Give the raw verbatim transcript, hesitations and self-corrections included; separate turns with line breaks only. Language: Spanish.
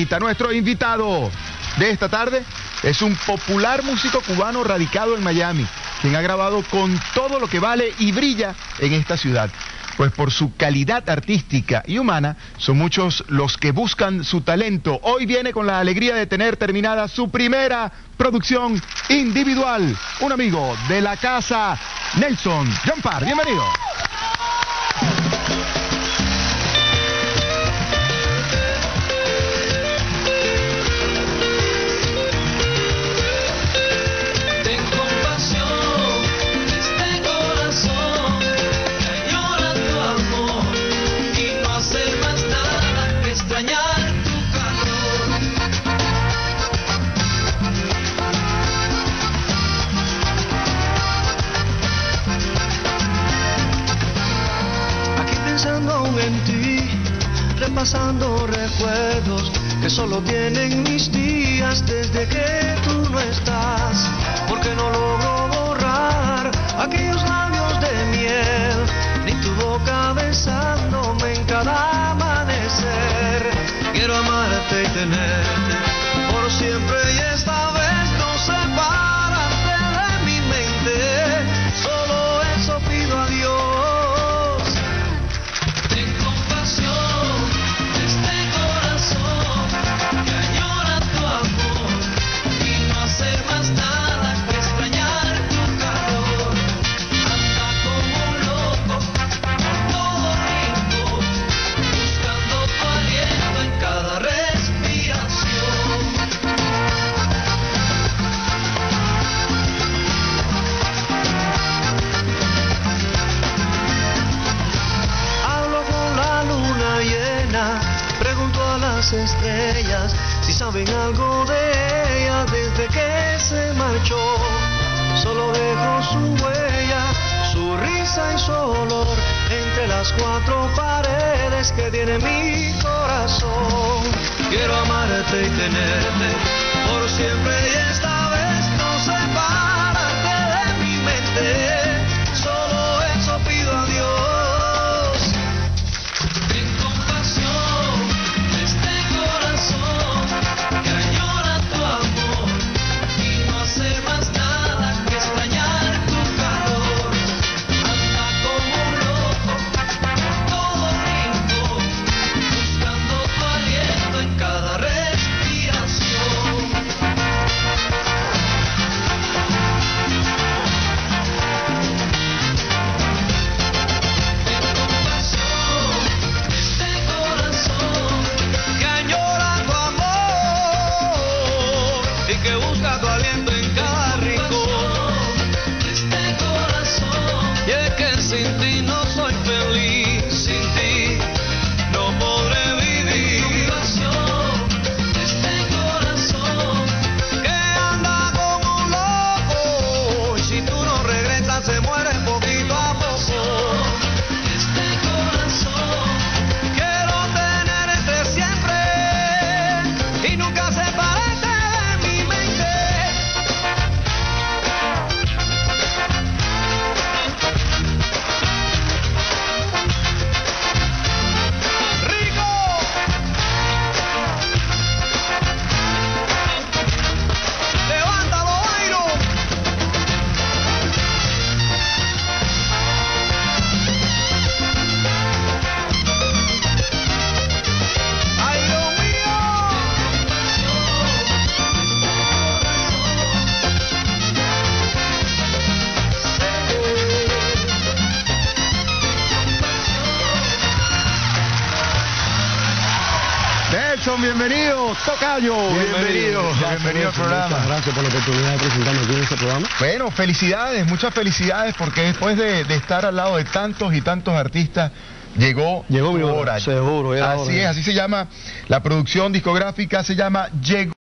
temita. Nuestro invitado de esta tarde es un popular músico cubano radicado en Miami, quien ha grabado con todo lo que vale y brilla en esta ciudad. Pues por su calidad artística y humana, son muchos los que buscan su talento. Hoy viene con la alegría de tener terminada su primera producción individual. Un amigo de la casa, Nelson John Parr. Bienvenido.
En ti, repasando recuerdos que solo tienen mis días desde que tú no estás, porque no logro borrar aquellos labios de miel, ni tu boca besándome en cada amanecer. Quiero amarte y tenerte por siempre, y esta vez no separarte de mi mente, solo eso pido a Dios. Pregunto a las estrellas si saben algo de ella desde que se marchó. Solo dejo su huella, su risa y su olor entre las cuatro paredes que tiene mi corazón. Quiero amarte y tenerte por siempre, y esta vez no separarte de mi mente. Solo eso pido a Dios. Que busca tu aliento en cada rincón de este corazón. Y es que sin ti no soy feliz, sin ti no podré vivir. De este corazón que anda como un loco, y si tú no regresas se muere poquito a poco. De este corazón quiero tenerte siempre y nunca separarte.
Nelson, bienvenido, tocayo, bienvenido, bienvenido, bienvenido al programa.
Muchas gracias por la oportunidad de presentarme aquí en este programa.
Bueno, felicidades, muchas felicidades, porque después de, de estar al lado de tantos y tantos artistas, llegó,
llegó mi
hora.
hora. Seguro, era
Así
hora.
es, así se llama la producción discográfica, se llama Llegó.